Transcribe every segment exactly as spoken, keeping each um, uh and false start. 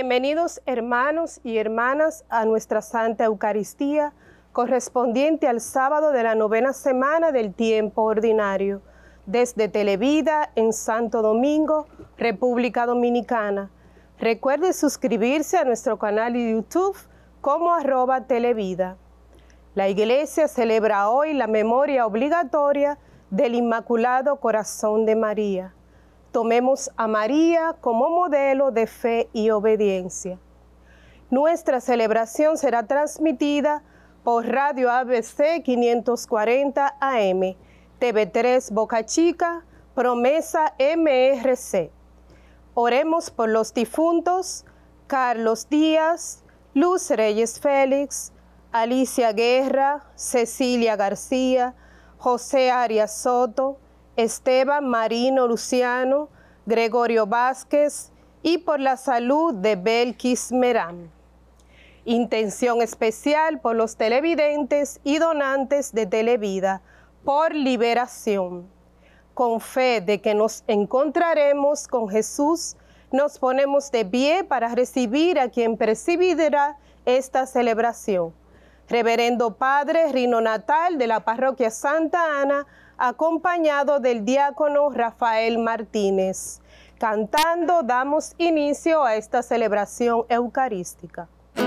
Bienvenidos hermanos y hermanas a nuestra Santa Eucaristía, correspondiente al sábado de la novena semana del tiempo ordinario, desde Televida en Santo Domingo, República Dominicana. Recuerde suscribirse a nuestro canal de YouTube como arroba Televida. La Iglesia celebra hoy la memoria obligatoria del Inmaculado Corazón de María. Tomemos a María como modelo de fe y obediencia. Nuestra celebración será transmitida por Radio A B C quinientos cuarenta A M, T V tres Boca Chica, Promesa M R C. Oremos por los difuntos: Carlos Díaz, Luz Reyes Félix, Alicia Guerra, Cecilia García, José Arias Soto, Esteban Marino Luciano, Gregorio Vázquez, y por la salud de Belkis Merán. Intención especial por los televidentes y donantes de Televida, por liberación. Con fe de que nos encontraremos con Jesús, nos ponemos de pie para recibir a quien presidirá esta celebración. Reverendo Padre Rino Natal de la Parroquia Santa Ana, acompañado del diácono Rafael Martínez. Cantando damos inicio a esta celebración eucarística.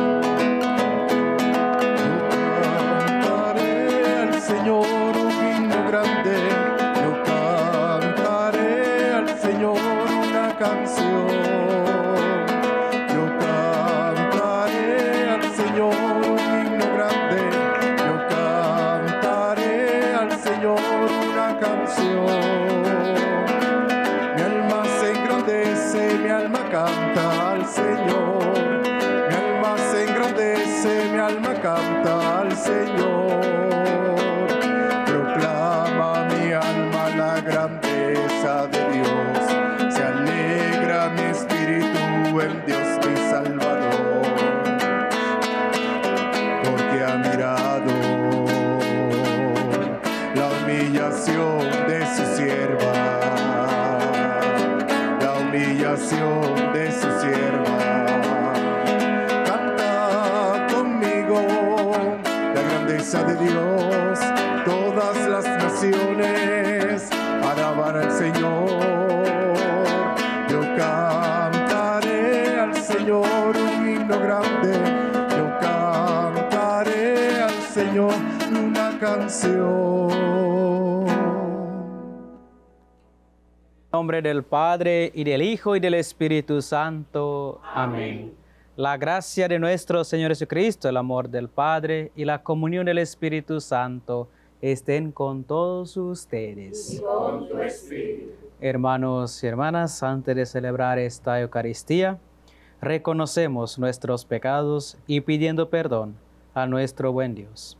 Cantaré al Señor un himno grande, yo cantaré al Señor una canción, yo cantaré al Señor un himno grande, yo cantaré al Señor una canción. Mi alma se engrandece, mi alma canta al Señor, mi alma se engrandece, mi alma canta al Señor. Proclama mi alma la grandeza de Dios, se alegra mi espíritu en Dios mi Salvador, porque ha mirado la humillación de su sierva, la humillación de su sierva. Canta conmigo la grandeza de Dios, todas las naciones alaban al Señor. Yo cantaré al Señor un himno grande, yo cantaré al Señor una canción. En nombre del Padre, y del Hijo, y del Espíritu Santo. Amén. La gracia de nuestro Señor Jesucristo, el amor del Padre, y la comunión del Espíritu Santo estén con todos ustedes. Y con tu espíritu. Hermanos y hermanas, antes de celebrar esta Eucaristía, reconocemos nuestros pecados y pidiendo perdón a nuestro buen Dios.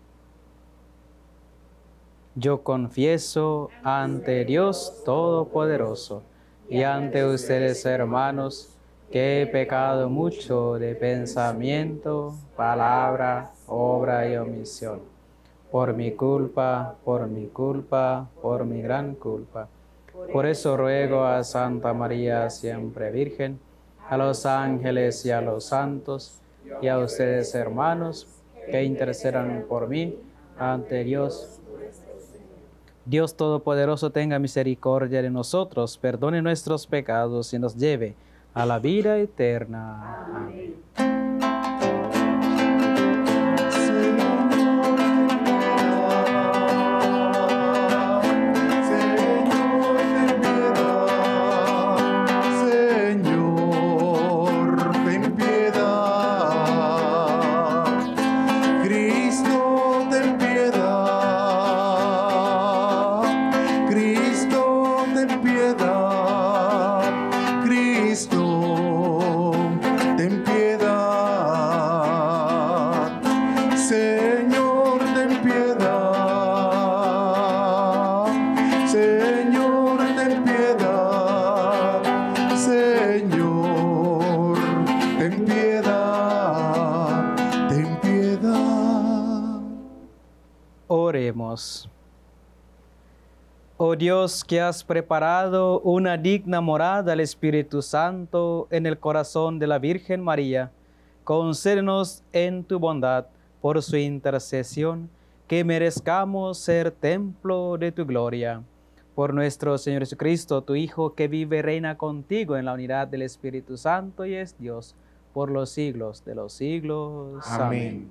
Yo confieso ante Dios Todopoderoso y ante ustedes, hermanos, que he pecado mucho de pensamiento, palabra, obra y omisión. Por mi culpa, por mi culpa, por mi gran culpa. Por eso ruego a Santa María, siempre Virgen, a los ángeles y a los santos, y a ustedes, hermanos, que intercedan por mí ante Dios. Dios Todopoderoso tenga misericordia de nosotros, perdone nuestros pecados y nos lleve a la vida eterna. Amén. Oh Dios, que has preparado una digna morada al Espíritu Santo en el corazón de la Virgen María, concédenos en tu bondad, por su intercesión, que merezcamos ser templo de tu gloria. Por nuestro Señor Jesucristo, tu Hijo, que vive y reina contigo en la unidad del Espíritu Santo y es Dios, por los siglos de los siglos. Amén. Amén.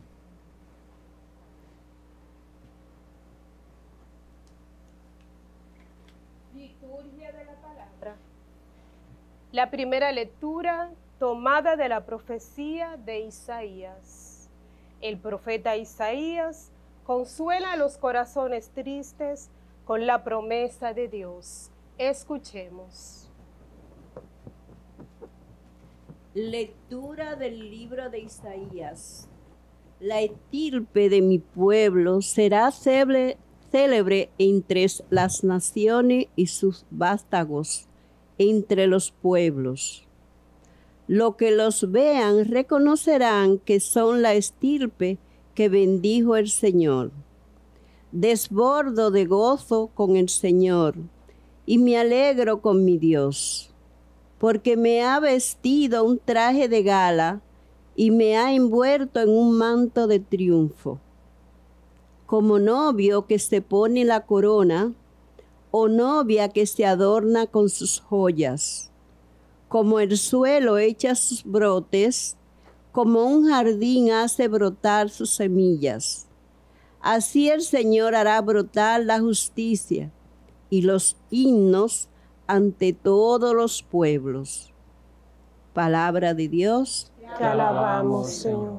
Liturgia de la palabra. La primera lectura tomada de la profecía de Isaías. El profeta Isaías consuela los corazones tristes con la promesa de Dios. Escuchemos. Lectura del libro de Isaías. La estirpe de mi pueblo será célebre, célebre entre las naciones y sus vástagos entre los pueblos. Los que los vean reconocerán que son la estirpe que bendijo el Señor. Desbordo de gozo con el Señor y me alegro con mi Dios, porque me ha vestido un traje de gala y me ha envuelto en un manto de triunfo. Como novio que se pone la corona, o novia que se adorna con sus joyas. Como el suelo echa sus brotes, como un jardín hace brotar sus semillas. Así el Señor hará brotar la justicia y los himnos ante todos los pueblos. Palabra de Dios. Te alabamos, Señor.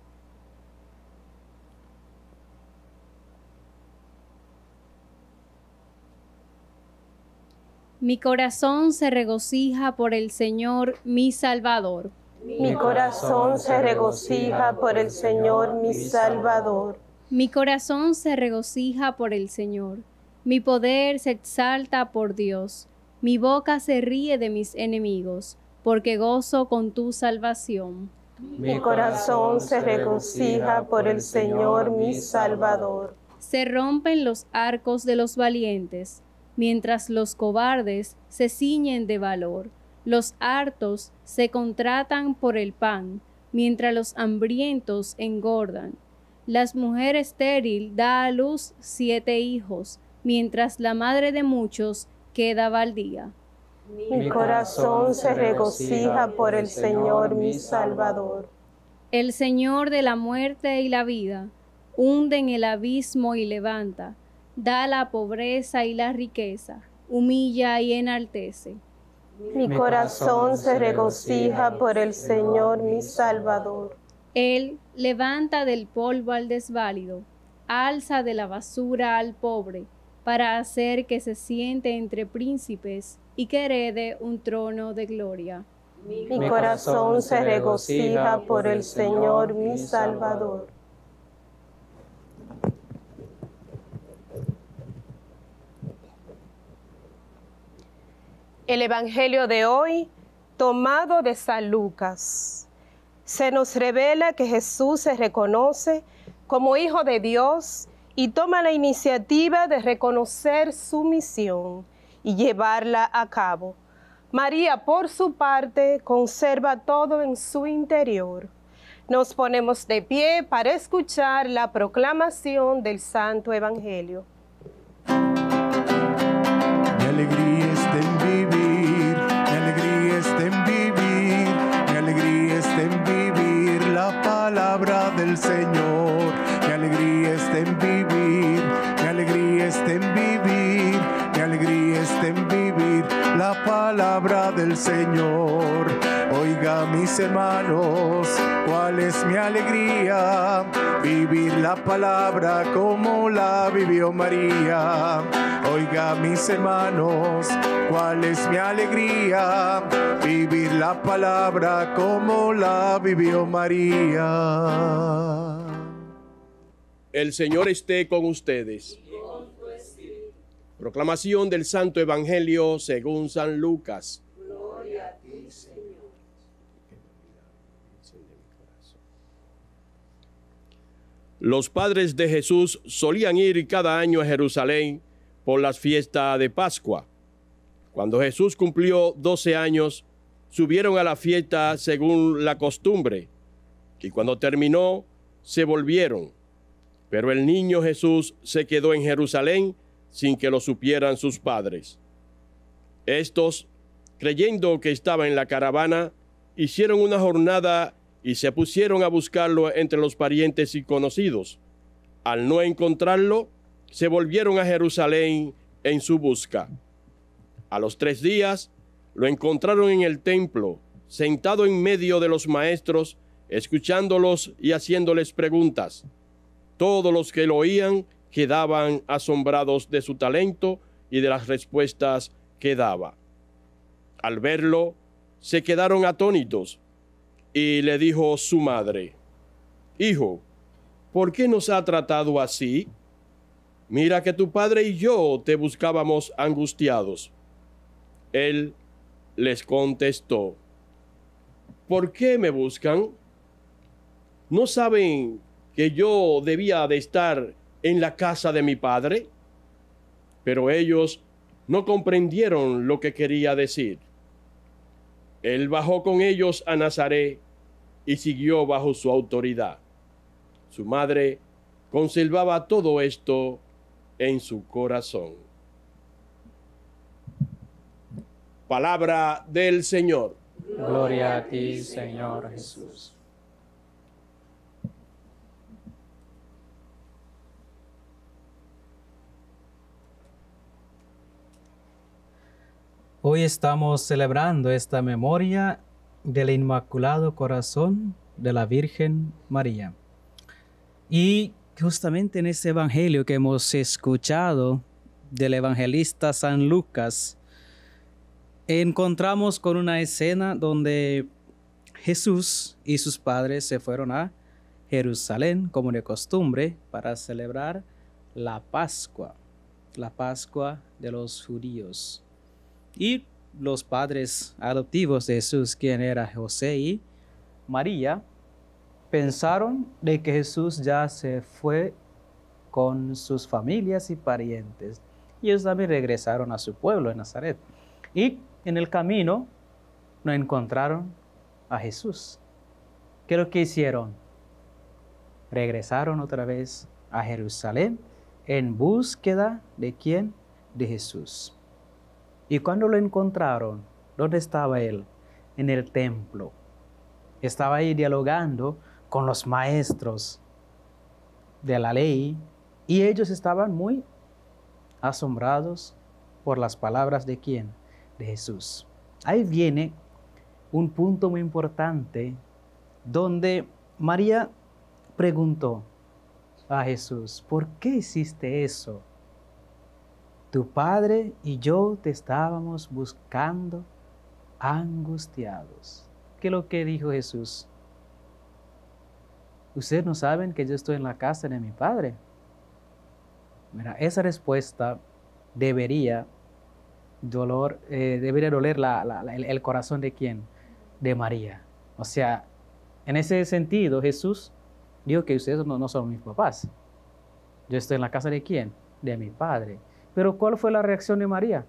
Mi corazón se regocija por el Señor, mi Salvador. Mi corazón se regocija por el Señor, mi Salvador. Mi corazón se regocija por el Señor. Mi poder se exalta por Dios. Mi boca se ríe de mis enemigos, porque gozo con tu salvación. Mi corazón se regocija por el Señor, mi Salvador. Se rompen los arcos de los valientes, mientras los cobardes se ciñen de valor. Los hartos se contratan por el pan, mientras los hambrientos engordan. La mujer estéril da a luz siete hijos, mientras la madre de muchos queda baldía. Mi corazón se regocija por el Señor, mi Salvador. El Señor de la muerte y la vida hunde en el abismo y levanta, da la pobreza y la riqueza, humilla y enaltece. Mi corazón se regocija por el Señor, mi Salvador. Él levanta del polvo al desválido, alza de la basura al pobre, para hacer que se siente entre príncipes y que herede un trono de gloria. Mi corazón se regocija por el Señor, mi Salvador. El Evangelio de hoy, tomado de San Lucas. Se nos revela que Jesús se reconoce como Hijo de Dios y toma la iniciativa de reconocer su misión y llevarla a cabo. María, por su parte, conserva todo en su interior. Nos ponemos de pie para escuchar la proclamación del Santo Evangelio. Mi alegría está en vivir, mi alegría está en vivir, mi alegría está en vivir la palabra del Señor. Mi alegría está en vivir, mi alegría está en vivir, mi alegría está en vivir la palabra del Señor. Oiga, mis hermanos, ¿cuál es mi alegría? Vivir la palabra como la vivió María. Oiga, mis hermanos, ¿cuál es mi alegría? Vivir la palabra como la vivió María. El Señor esté con ustedes. Proclamación del Santo Evangelio según San Lucas. Gloria a ti, Señor. Los padres de Jesús solían ir cada año a Jerusalén por las fiestas de Pascua. Cuando Jesús cumplió doce años, subieron a la fiesta según la costumbre, y cuando terminó, se volvieron. Pero el niño Jesús se quedó en Jerusalén sin que lo supieran sus padres. Estos, creyendo que estaba en la caravana, hicieron una jornada y se pusieron a buscarlo entre los parientes y conocidos. Al no encontrarlo, se volvieron a Jerusalén en su busca. A los tres días, lo encontraron en el templo, sentado en medio de los maestros, escuchándolos y haciéndoles preguntas. Todos los que lo oían quedaban asombrados de su talento y de las respuestas que daba. Al verlo, se quedaron atónitos, y le dijo su madre: Hijo, ¿por qué nos ha tratado así? Mira que tu padre y yo te buscábamos angustiados. Él les contestó: ¿por qué me buscan? ¿No saben que yo debía de estar en la casa de mi padre? Pero ellos no comprendieron lo que quería decir. Él bajó con ellos a Nazaret y siguió bajo su autoridad. Su madre conservaba todo esto en su corazón. Palabra del Señor. Gloria a ti, Señor Jesús. Hoy estamos celebrando esta memoria del Inmaculado Corazón de la Virgen María. Y justamente en este evangelio que hemos escuchado del evangelista San Lucas, encontramos con una escena donde Jesús y sus padres se fueron a Jerusalén, como de costumbre, para celebrar la Pascua, la Pascua de los judíos. Y los padres adoptivos de Jesús, quien era José y María, pensaron de que Jesús ya se fue con sus familias y parientes. Y ellos también regresaron a su pueblo, en Nazaret. Y en el camino no encontraron a Jesús. ¿Qué es lo que hicieron? Regresaron otra vez a Jerusalén en búsqueda de ¿quién? De Jesús. Y cuando lo encontraron, ¿dónde estaba él? En el templo. Estaba ahí dialogando con los maestros de la ley y ellos estaban muy asombrados por las palabras de ¿quién? De Jesús. Ahí viene un punto muy importante donde María preguntó a Jesús: ¿por qué hiciste eso? Tu padre y yo te estábamos buscando angustiados. ¿Qué es lo que dijo Jesús? ¿Ustedes no saben que yo estoy en la casa de mi padre? Mira, esa respuesta debería, dolor, eh, debería doler la, la, la, el, el corazón de ¿quién? De María. O sea, en ese sentido, Jesús dijo que ustedes no, no son mis papás. Yo estoy en la casa de ¿quién? De mi padre. Pero ¿cuál fue la reacción de María?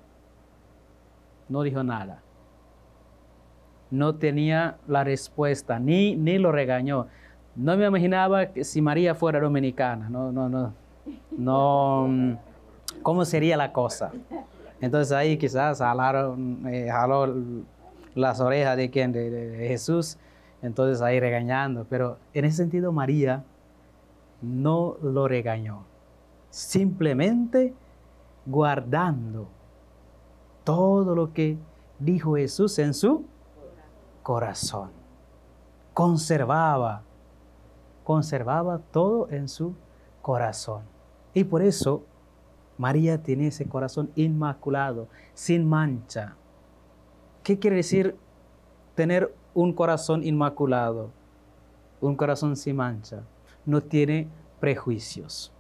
No dijo nada. No tenía la respuesta, ni, ni lo regañó. No me imaginaba que si María fuera dominicana. No, no, no. No. ¿Cómo sería la cosa? Entonces ahí quizás jalaron, eh, jaló las orejas de quién, de, de, de Jesús. Entonces ahí regañando. Pero en ese sentido María no lo regañó. Simplemente guardando todo lo que dijo Jesús en su corazón. Conservaba, conservaba todo en su corazón. Y por eso María tiene ese corazón inmaculado, sin mancha. ¿Qué quiere decir tener un corazón inmaculado? Un corazón sin mancha. No tiene prejuicios.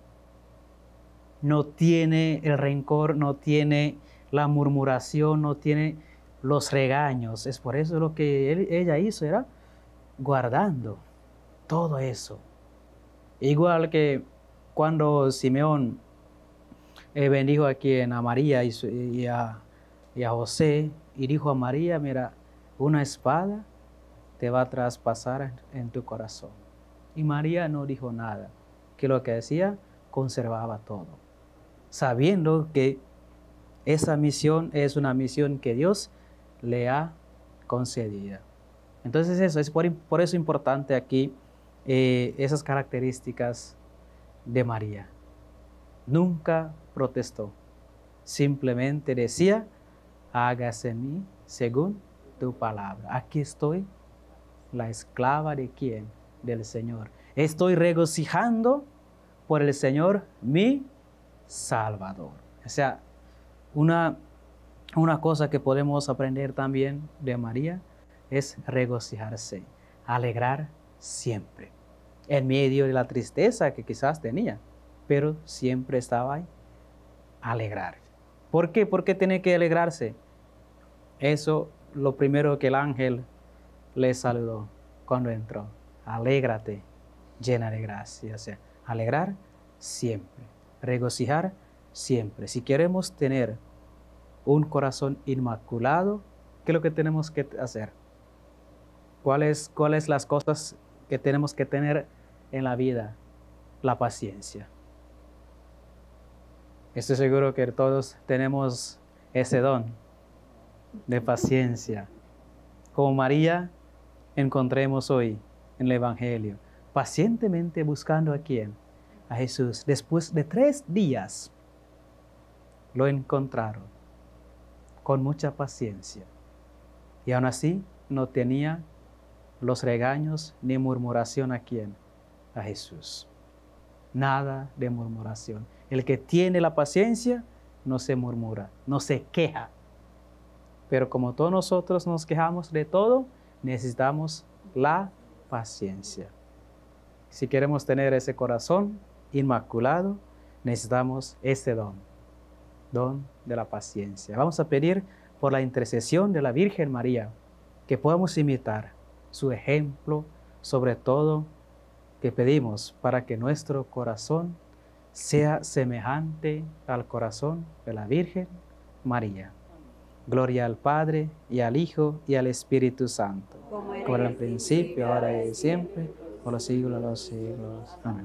No tiene el rencor, no tiene la murmuración, no tiene los regaños. Es por eso lo que él, ella hizo, era guardando todo eso. Igual que cuando Simeón eh, bendijo aquí a María y, su, y, a, y a José, y dijo a María, mira, una espada te va a traspasar en, en tu corazón. Y María no dijo nada, que lo que decía, conservaba todo, sabiendo que esa misión es una misión que Dios le ha concedido. Entonces eso es por, por eso importante aquí eh, esas características de María. Nunca protestó, simplemente decía, hágase en mí según tu palabra. Aquí estoy, la esclava de quién, del Señor. Estoy regocijando por el Señor, mi Salvador. O sea, una, una cosa que podemos aprender también de María es regocijarse, alegrar siempre, en medio de la tristeza que quizás tenía, pero siempre estaba ahí, alegrar. ¿Por qué? ¿Por qué tiene que alegrarse? Eso, lo primero que el ángel le saludó cuando entró. Alégrate, llena de gracia. O sea, alegrar siempre, regocijar siempre. Si queremos tener un corazón inmaculado, ¿qué es lo que tenemos que hacer? ¿Cuáles cuáles las cosas que tenemos que tener en la vida? La paciencia. Estoy seguro que todos tenemos ese don de paciencia. Como María encontremos hoy en el Evangelio, pacientemente buscando a quién, a Jesús. Después de tres días lo encontraron con mucha paciencia. Y aún así no tenía los regaños ni murmuración a quién, a Jesús. Nada de murmuración. El que tiene la paciencia no se murmura, no se queja. Pero como todos nosotros nos quejamos de todo, necesitamos la paciencia. Si queremos tener ese corazón inmaculado, necesitamos ese don, don de la paciencia. Vamos a pedir por la intercesión de la Virgen María, que podamos imitar su ejemplo, sobre todo que pedimos para que nuestro corazón sea semejante al corazón de la Virgen María. Gloria al Padre, y al Hijo, y al Espíritu Santo, como era en el principio, ahora y siempre, por los siglos de los siglos. Amén.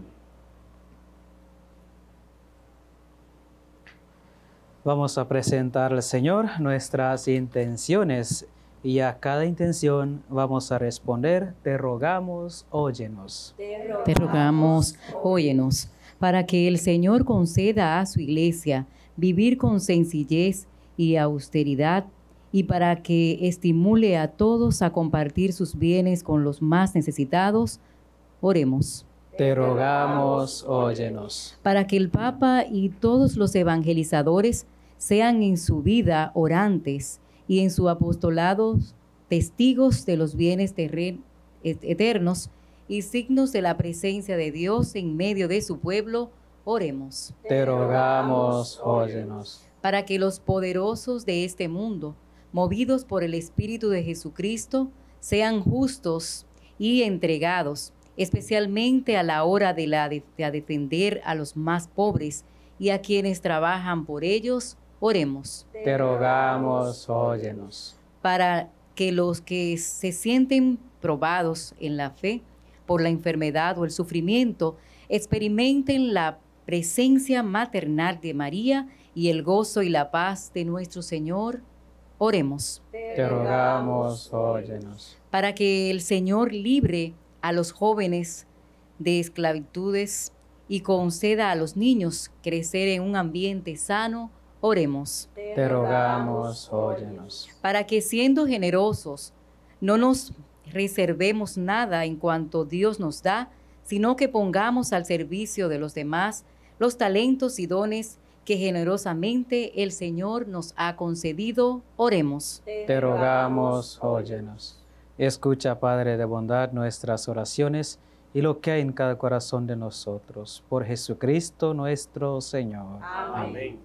Vamos a presentar al Señor nuestras intenciones, y a cada intención vamos a responder, te rogamos, óyenos. Te rogamos, óyenos, para que el Señor conceda a su iglesia vivir con sencillez y austeridad, y para que estimule a todos a compartir sus bienes con los más necesitados, oremos. Te rogamos, óyenos. Para que el Papa y todos los evangelizadores sean en su vida orantes y en su apostolado testigos de los bienes terren- eternos y signos de la presencia de Dios en medio de su pueblo, oremos. Te rogamos, óyenos. Para que los poderosos de este mundo, movidos por el Espíritu de Jesucristo, sean justos y entregados, especialmente a la hora de, la de, de defender a los más pobres y a quienes trabajan por ellos, oremos. Te rogamos, óyenos. Para que los que se sienten probados en la fe por la enfermedad o el sufrimiento experimenten la presencia maternal de María y el gozo y la paz de nuestro Señor, oremos. Te rogamos, óyenos. Para que el Señor libre a los jóvenes de esclavitudes y conceda a los niños crecer en un ambiente sano, oremos. Te rogamos, óyenos. Para que siendo generosos no nos reservemos nada en cuanto Dios nos da, sino que pongamos al servicio de los demás los talentos y dones que generosamente el Señor nos ha concedido, oremos. Te rogamos, óyenos. Escucha, Padre de bondad, nuestras oraciones y lo que hay en cada corazón de nosotros. Por Jesucristo nuestro Señor. Amén.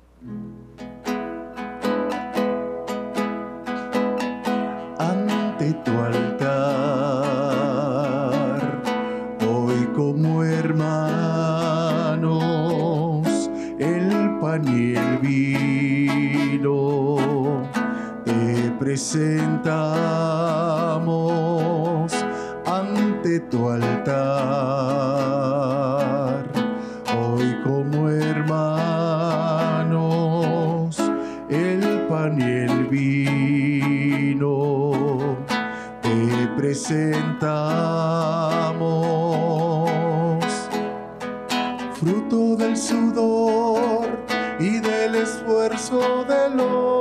Ante tu altar, hoy como hermanos, el pan y el vino, te presentamos ante tu altar. Hoy como hermanos, el pan y el vino, te presentamos. Fruto del sudor y del esfuerzo del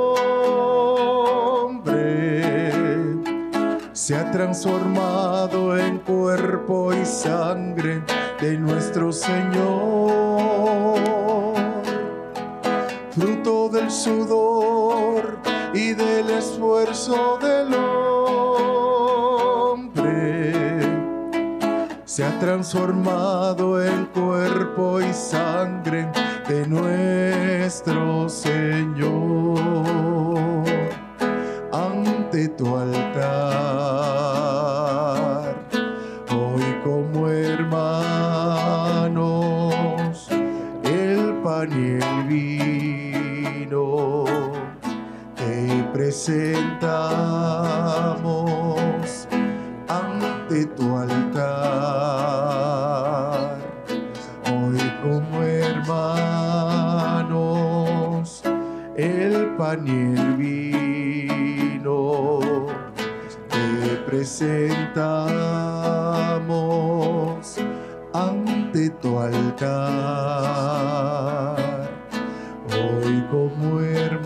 hombre, se ha transformado en cuerpo y sangre de nuestro Señor. Fruto del sudor y del esfuerzo del hombre, se ha transformado en cuerpo y sangre de nuestro Señor. Ante tu altar, hoy como hermanos, el pan y el vino, te presentamos ante tu altar. Hoy como hermanos, el pan y el vino, te presentamos ante tu altar. Hoy como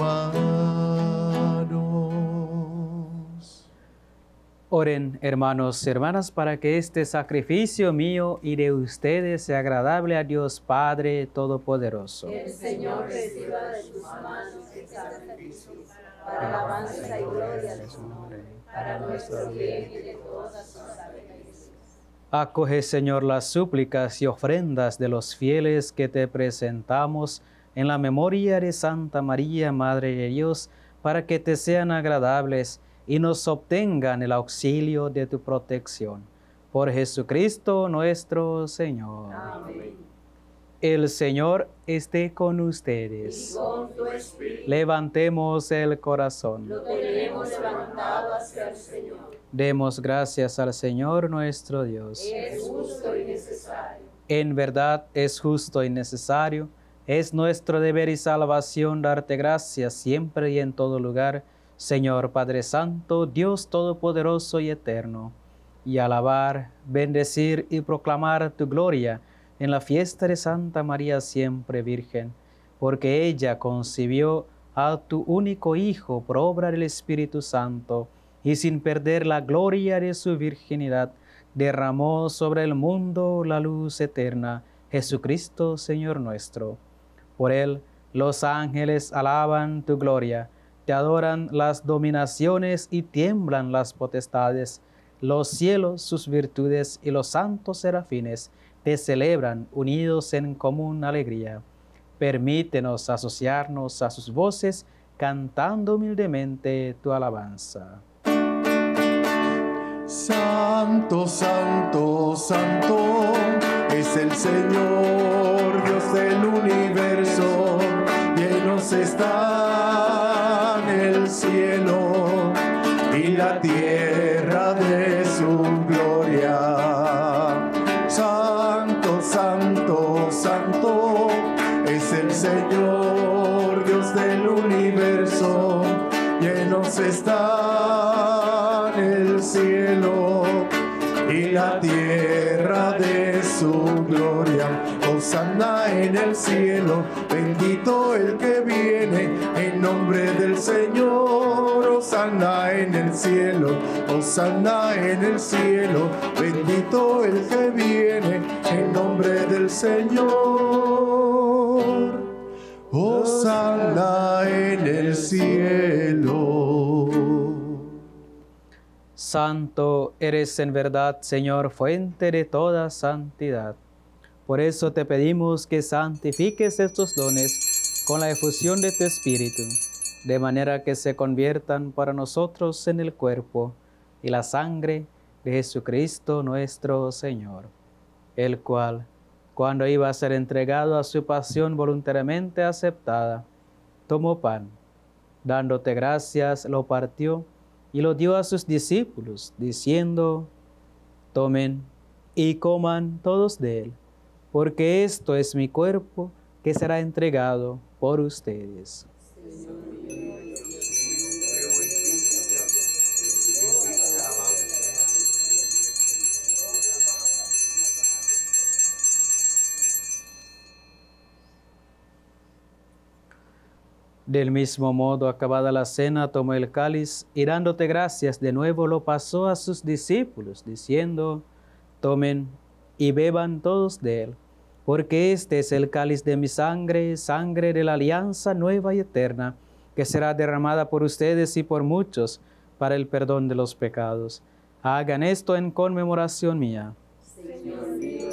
hermanos. Oren, hermanos y hermanas, para que este sacrificio mío y de ustedes sea agradable a Dios Padre Todopoderoso. Que el Señor reciba de tus manos el sacrificio, para alabanza y gloria de su nombre, para nuestro bien y de todas sus sacrificios. Acoge, Señor, las súplicas y ofrendas de los fieles que te presentamos en la memoria de Santa María, Madre de Dios, para que te sean agradables y nos obtengan el auxilio de tu protección. Por Jesucristo nuestro Señor. Amén. El Señor esté con ustedes. Y con tu espíritu. Levantemos el corazón. Lo tenemos levantado hacia el Señor. Demos gracias al Señor nuestro Dios. Es justo y necesario. En verdad es justo y necesario. Es nuestro deber y salvación darte gracias siempre y en todo lugar, Señor Padre Santo, Dios Todopoderoso y Eterno, y alabar, bendecir y proclamar tu gloria en la fiesta de Santa María siempre Virgen, porque ella concibió a tu único Hijo por obra del Espíritu Santo, y sin perder la gloria de su virginidad, derramó sobre el mundo la luz eterna, Jesucristo Señor nuestro. Por él los ángeles alaban tu gloria, te adoran las dominaciones y tiemblan las potestades, los cielos sus virtudes y los santos serafines te celebran unidos en común alegría. Permítenos asociarnos a sus voces, cantando humildemente tu alabanza. Santo, santo, santo, es el Señor, Dios del universo, llenos están el cielo y la tierra de su gloria. Santo, santo, santo, es el Señor, Dios del universo, llenos están el cielo y la tierra de su gloria. Hosana en el cielo, bendito el que viene en nombre del Señor. Hosana en el cielo, hosana en el cielo, bendito el que viene en nombre del Señor. Hosana en el cielo. Santo eres en verdad, Señor, fuente de toda santidad. Por eso te pedimos que santifiques estos dones con la efusión de tu Espíritu, de manera que se conviertan para nosotros en el cuerpo y la sangre de Jesucristo nuestro Señor, el cual, cuando iba a ser entregado a su pasión voluntariamente aceptada, tomó pan, dándote gracias, lo partió y lo dio a sus discípulos, diciendo: tomen y coman todos de él, porque esto es mi cuerpo que será entregado por ustedes. Del mismo modo, acabada la cena, tomó el cáliz y dándote gracias de nuevo lo pasó a sus discípulos, diciendo: tomen y beban todos de él, porque este es el cáliz de mi sangre, sangre de la alianza nueva y eterna, que será derramada por ustedes y por muchos para el perdón de los pecados. Hagan esto en conmemoración mía. Señor mío,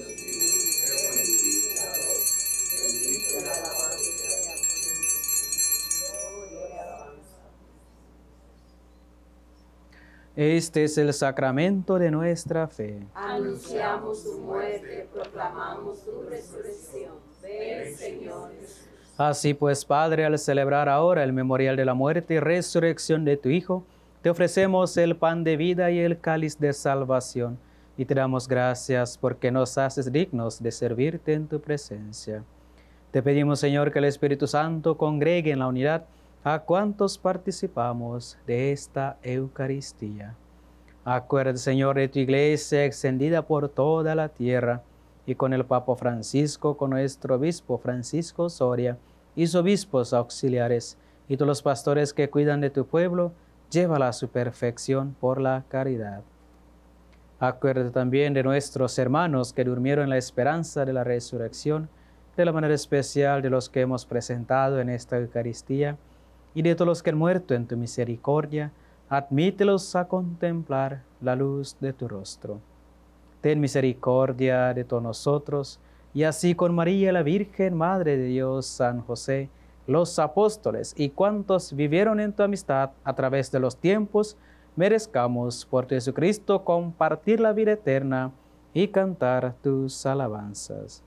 Este es el sacramento de nuestra fe. anunciamos tu muerte, proclamamos tu resurrección. Ven, Señor Jesús. Así pues, Padre, al celebrar ahora el memorial de la muerte y resurrección de tu Hijo, te ofrecemos el pan de vida y el cáliz de salvación, y te damos gracias porque nos haces dignos de servirte en tu presencia. Te pedimos, Señor, que el Espíritu Santo congregue en la unidad a cuantos participamos de esta Eucaristía. Acuérdate, Señor, de tu iglesia extendida por toda la tierra, y con el Papa Francisco, con nuestro obispo Francisco Soria, y sus obispos auxiliares, y todos los pastores que cuidan de tu pueblo, llévala a su perfección por la caridad. Acuérdate también de nuestros hermanos que durmieron en la esperanza de la resurrección, de la manera especial de los que hemos presentado en esta Eucaristía, y de todos los que han muerto en tu misericordia, admítelos a contemplar la luz de tu rostro. Ten misericordia de todos nosotros, y así con María la Virgen, Madre de Dios, San José, los apóstoles y cuantos vivieron en tu amistad a través de los tiempos, merezcamos por Jesucristo compartir la vida eterna y cantar tus alabanzas.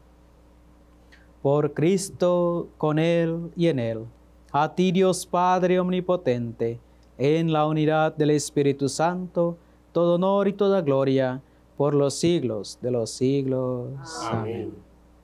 Por Cristo, con Él y en Él, a ti Dios Padre omnipotente, en la unidad del Espíritu Santo, todo honor y toda gloria, por los siglos de los siglos. Amén. Amén.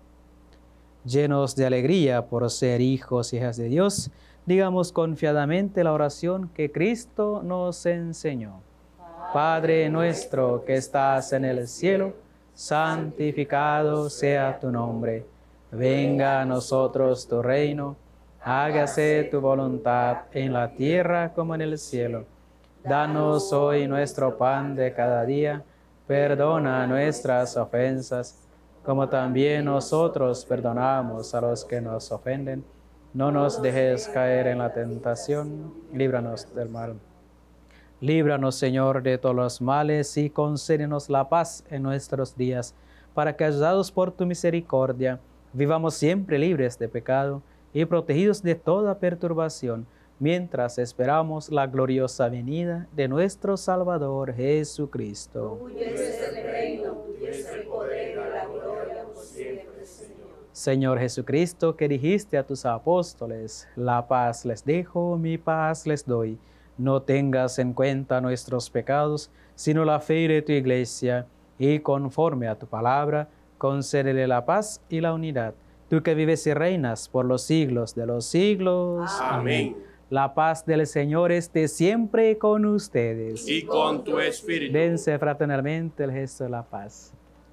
Llenos de alegría por ser hijos y hijas de Dios, digamos confiadamente la oración que Cristo nos enseñó. Padre nuestro que estás en el cielo, santificado sea tu nombre. Venga a nosotros tu reino, hágase tu voluntad en la tierra como en el cielo. Danos hoy nuestro pan de cada día, perdona nuestras ofensas, como también nosotros perdonamos a los que nos ofenden. No nos dejes caer en la tentación, líbranos del mal. Líbranos, Señor, de todos los males y concédenos la paz en nuestros días, para que, ayudados por tu misericordia, vivamos siempre libres de pecado y protegidos de toda perturbación, mientras esperamos la gloriosa venida de nuestro Salvador Jesucristo. Tuyo es el reino, tuyo es el poder y la gloria por siempre, Señor. Señor Jesucristo, que dijiste a tus apóstoles, la paz les dejo, mi paz les doy. No tengas en cuenta nuestros pecados, sino la fe de tu iglesia, y conforme a tu palabra, concédele la paz y la unidad. Tú que vives y reinas por los siglos de los siglos. Amén. Amén. La paz del Señor esté siempre con ustedes. Y con tu espíritu. Dense fraternalmente el gesto de la paz.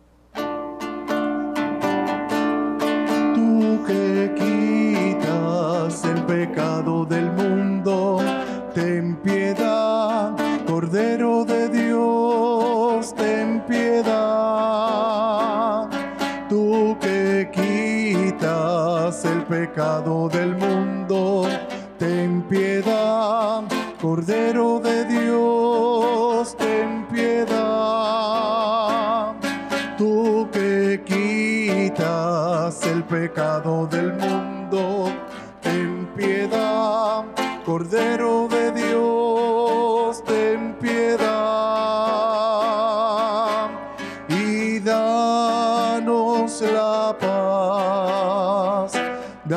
Tú que quitas el pecado del mundo, ten piedad, Cordero de Dios, ten piedad. Tú que quitas el pecado del mundo, ten piedad, Cordero de Dios, ten piedad. Tú que quitas el pecado del mundo, ten piedad, Cordero de Dios, ten piedad. Y danos la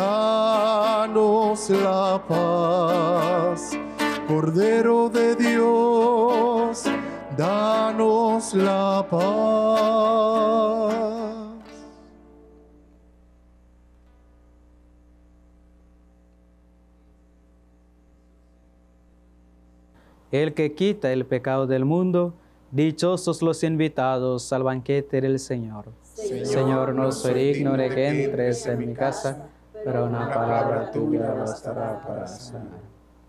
danos la paz. Cordero de Dios, danos la paz. El que quita el pecado del mundo, dichosos los invitados al banquete del Señor. Señor, Señor no soy digno de que entres en mi casa, pero una palabra tuya bastará para sanar.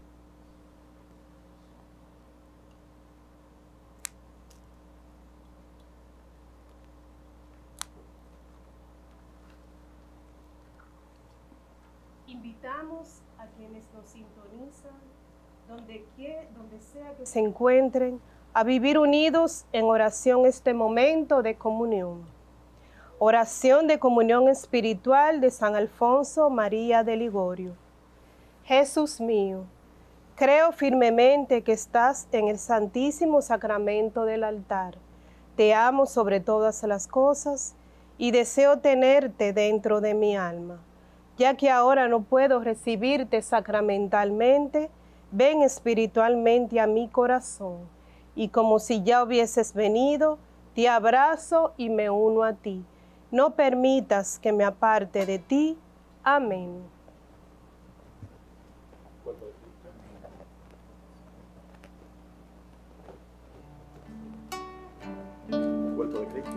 Invitamos a quienes nos sintonizan, donde, quie- donde sea que se encuentren, a vivir unidos en oración este momento de comunión. Oración de comunión espiritual de San Alfonso María de Ligorio. Jesús mío, creo firmemente que estás en el santísimo sacramento del altar. Te amo sobre todas las cosas y deseo tenerte dentro de mi alma. Ya que ahora no puedo recibirte sacramentalmente, ven espiritualmente a mi corazón, y como si ya hubieses venido, te abrazo y me uno a ti. No permitas que me aparte de ti. Amén. Cuerpo de Cristo.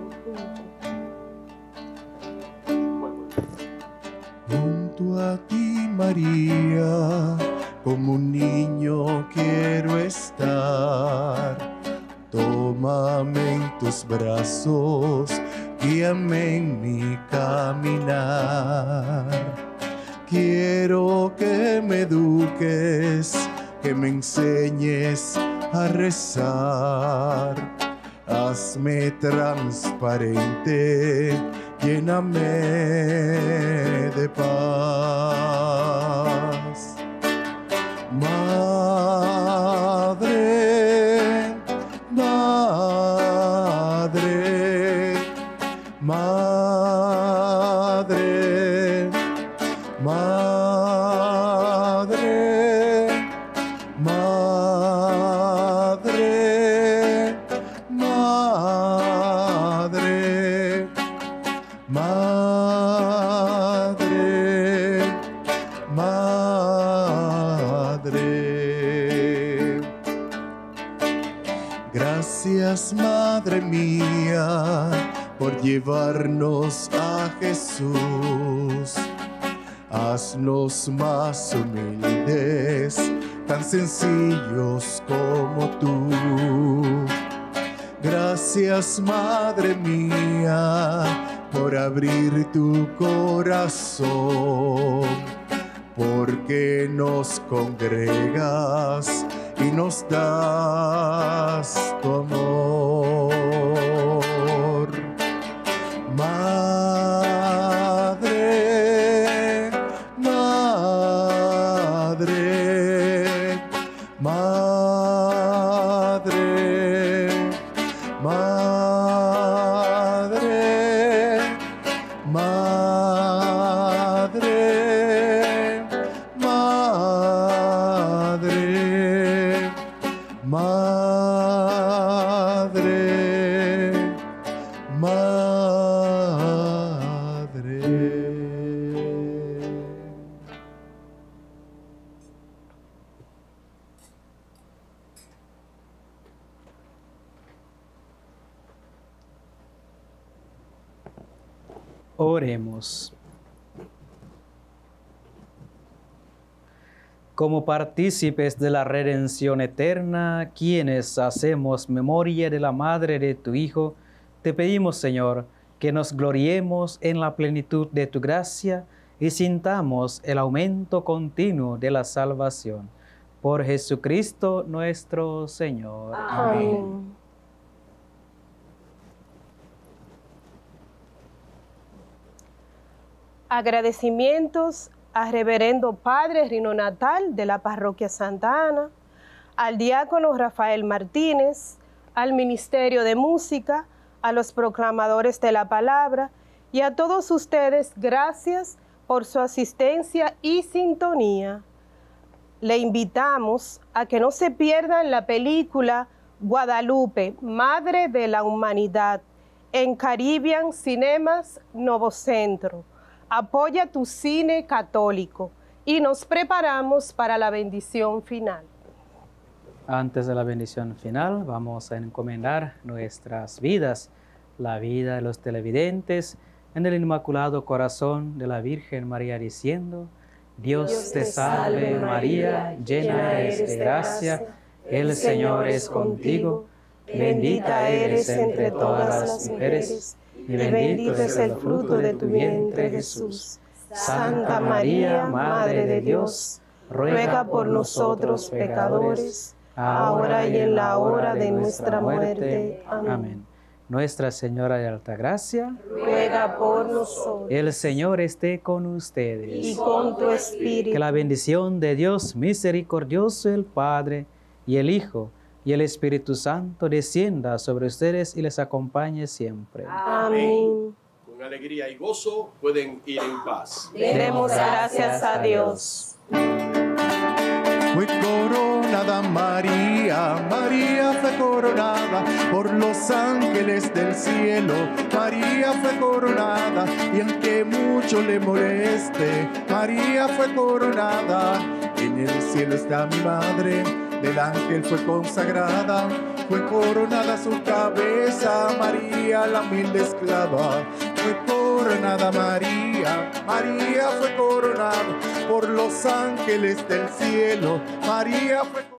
Junto a ti, María, como un niño quiero estar. Tómame en tus brazos, guíame en mi caminar. Quiero que me eduques, que me enseñes a rezar. Hazme transparente, lléname de paz. Madre, madre, madre, madre, madre, madre, madre, madre. Gracias, Madre mía, por llevarnos a Jesús. Haznos más humildes, tan sencillos como tú. Gracias, Madre mía, por abrir tu corazón, porque nos congregas y nos das tu amor. Madre, madre, madre, madre, madre, madre, madre, madre. Oremos. Como partícipes de la redención eterna, quienes hacemos memoria de la madre de tu Hijo, te pedimos, Señor, que nos gloriemos en la plenitud de tu gracia y sintamos el aumento continuo de la salvación. Por Jesucristo nuestro Señor. Amén. Agradecimientos al Reverendo Padre Rino Natal de la Parroquia Santa Ana, al diácono Rafael Martínez, al Ministerio de Música, a los proclamadores de la Palabra y a todos ustedes, gracias por su asistencia y sintonía. Le invitamos a que no se pierdan la película Guadalupe, Madre de la Humanidad, en Caribbean Cinemas Novocentro. Apoya tu cine católico y nos preparamos para la bendición final. Antes de la bendición final, vamos a encomendar nuestras vidas, la vida de los televidentes, en el Inmaculado Corazón de la Virgen María, diciendo: Dios, Dios te salve María, llena eres de gracia, el Señor es contigo, bendita eres entre todas las mujeres, y bendito es el fruto de tu vientre, Jesús. Santa María, Madre de Dios, ruega por nosotros pecadores, ahora y en la hora de nuestra muerte. Amén. Nuestra Señora de Altagracia, ruega por nosotros. El Señor esté con ustedes. Y con tu espíritu. Que la bendición de Dios misericordioso, el Padre, y el Hijo, y el Espíritu Santo descienda sobre ustedes y les acompañe siempre. Amén. Con alegría y gozo pueden ir en paz. Demos gracias a Dios. Fue coronada María, María fue coronada por los ángeles del cielo. María fue coronada y aunque mucho le moleste, María fue coronada. En el cielo está mi madre, del ángel fue consagrada. Fue coronada su cabeza, María la humilde esclava. Fue coronada María, María fue coronada por los ángeles del cielo. María fue